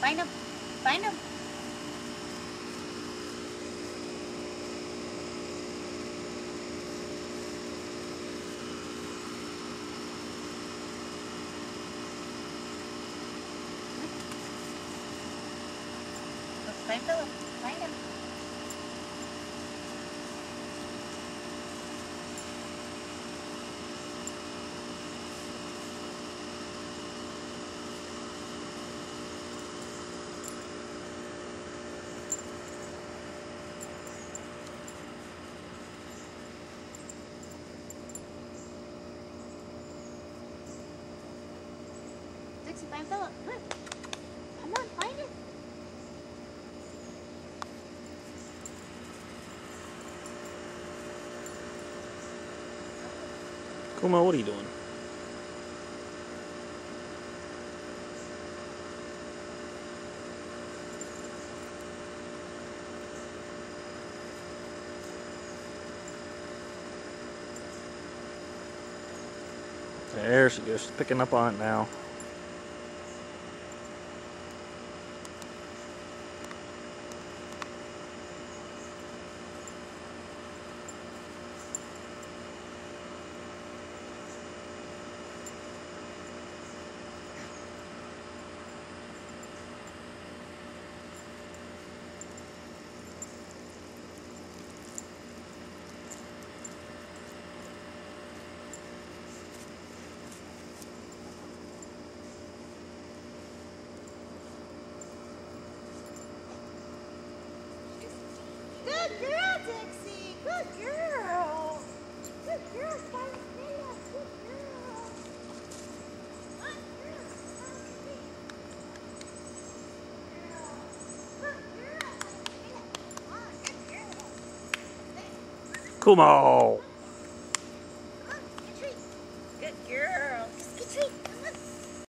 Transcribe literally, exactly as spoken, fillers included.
Find him. Find him. Find Philip. Find him. Dixie, find Philip. Come on. Come on, find him. Kuma, what are you doing? There she goes. She's picking up on it now. Good girl, Dixie. Good girl. Good girl, Scarlet. Good girl. Good girl. Kuma!